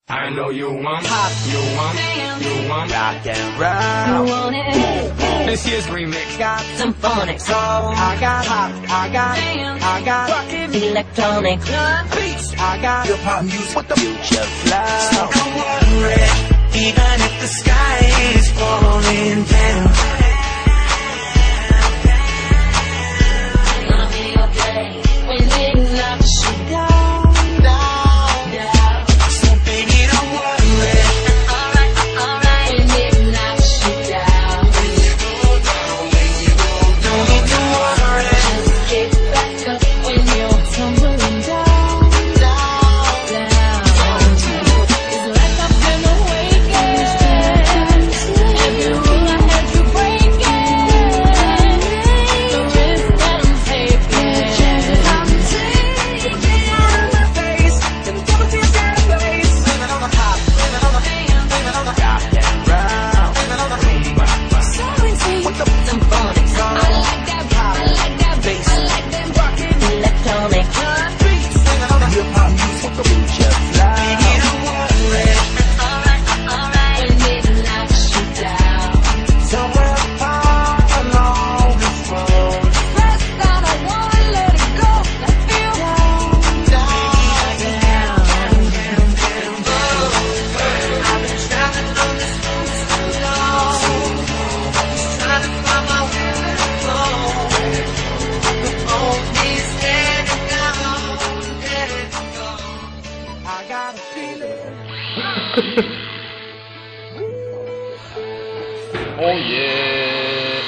I know you want pop, you want rock and roll. You want it? This year's remix Got some phonics. soul. I got pop, I got rockin' Electronic beats. I got your pop music with the future flow. So don't worry, even if the sky is falling down. gonna be okay when it knocks you down. So baby, don't worry. Alright, when it knocks you down. When you go down, don't need to worry. Just get back up when you're tumbling down. It's like I've been awakened. Every rule I had to break it. The risk that I'm taking. Out of my face, and the devil feels out of place. Living on the pop, living on the rock and roll. So easy. Some phonics. I like that pop. I like that bass. I like that rockin' electronic beats. Living on the Your pop music with the future flow. baby, don't worry. when it knocks you down. Somewhere far along this road, First thought I wanna let it go. I feel down. I've been traveling on this road so long, just trying to find my way home. Only standing down, let it go. I got a feeling. Oh yeah.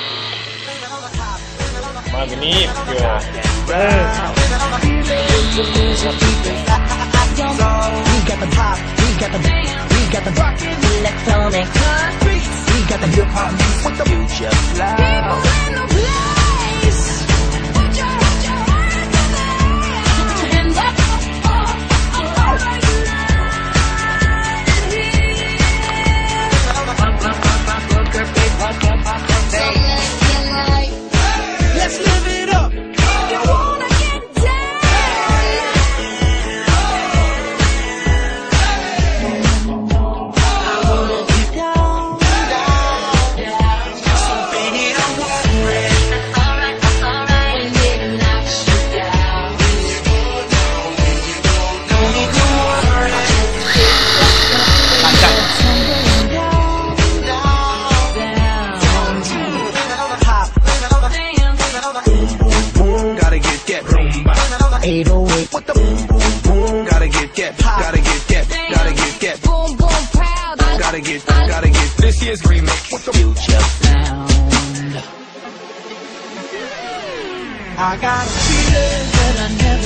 Magnifico. We got the pop, we got the rockin' Electronic beats, we got the hip hop music with the future flow. in the place. Put your hands up. Let's live it up. You wanna get down. I wanna get down. So baby, don't worry. When it knocks you down. Don't need to worry. Gotta get rumba. 808 with the boom boom boom. Gotta get pop. Gotta get Boom, boom, proud. gotta get this year's remix with the future. I got a feeling that I never